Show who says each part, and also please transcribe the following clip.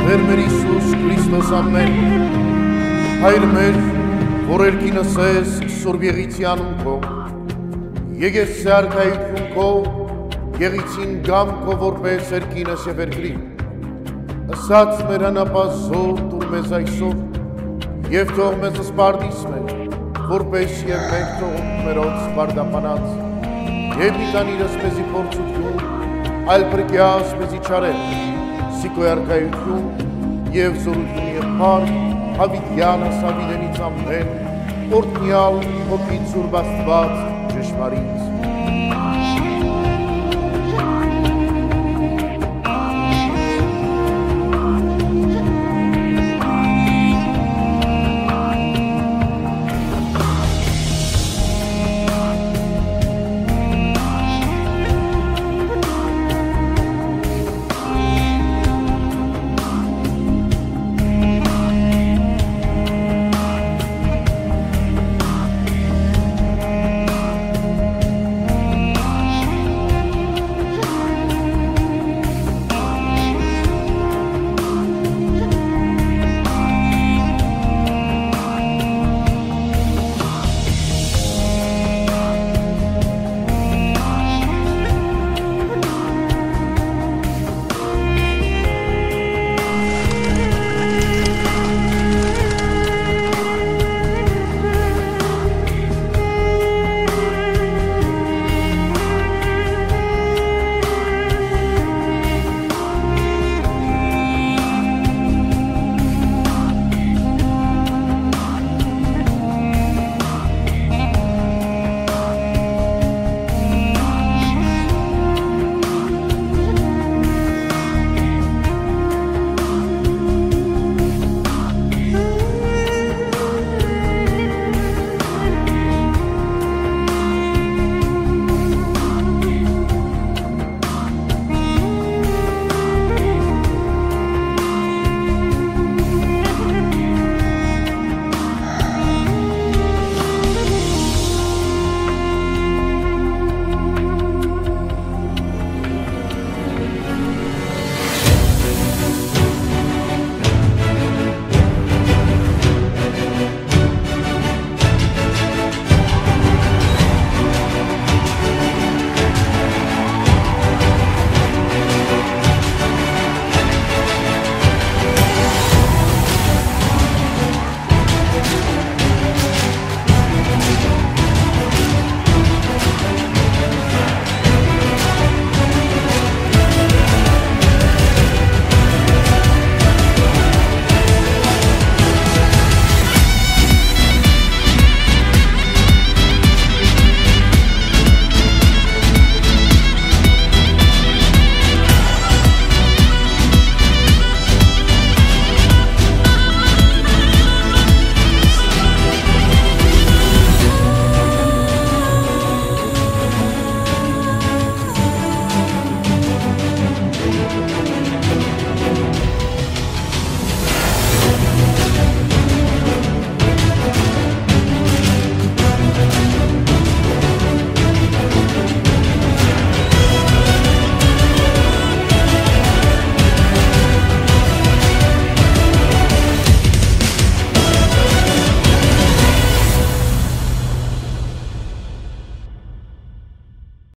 Speaker 1: մեր Իսուս Քրիստոս ամեն, Հայր մեր, որ երկինս ես Սուրբ Եղիցյանում քո, եկես սարքայություն քո, Եղիցին գամ քո որպես երկինս եւ երկրի, ասած մեր անապազոր տուր մեզ այսօր, եւ թող մեզ սպարտիս մեր, որպես եւ մենք թողում մերոց սպարտապանած, եւ մի տանիրս մեզի փորձություն, այլ պրկյաս մեզի չարել, Սիկո երկայություն եւ զորություն եւ փառք հավիտյանս հավիտենից ամեն, օրհնյալ հոգին Սուրբ Աստված ճշմարիտ